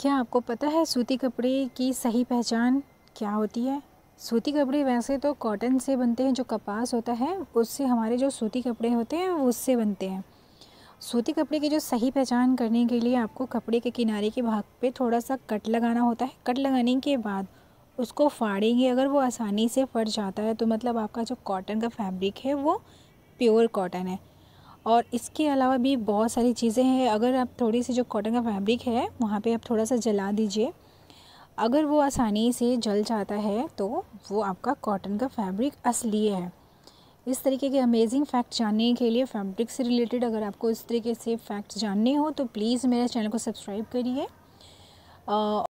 क्या आपको पता है सूती कपड़े की सही पहचान क्या होती है? सूती कपड़े वैसे तो कॉटन से बनते हैं, जो कपास होता है उससे हमारे जो सूती कपड़े होते हैं वो उससे बनते हैं। सूती कपड़े की जो सही पहचान करने के लिए आपको कपड़े के किनारे के भाग पे थोड़ा सा कट लगाना होता है। कट लगाने के बाद उसको फाड़ेंगे, अगर वो आसानी से फट जाता है तो मतलब आपका जो कॉटन का फैब्रिक है वो प्योर कॉटन है। और इसके अलावा भी बहुत सारी चीज़ें हैं। अगर आप थोड़ी सी जो कॉटन का फैब्रिक है वहाँ पे आप थोड़ा सा जला दीजिए, अगर वो आसानी से जल जाता है तो वो आपका कॉटन का फैब्रिक असली है। इस तरीके के अमेजिंग फैक्ट जानने के लिए, फैब्रिक से रिलेटेड अगर आपको इस तरीके से फैक्ट्स जानने हो तो प्लीज़ मेरे चैनल को सब्सक्राइब करिए।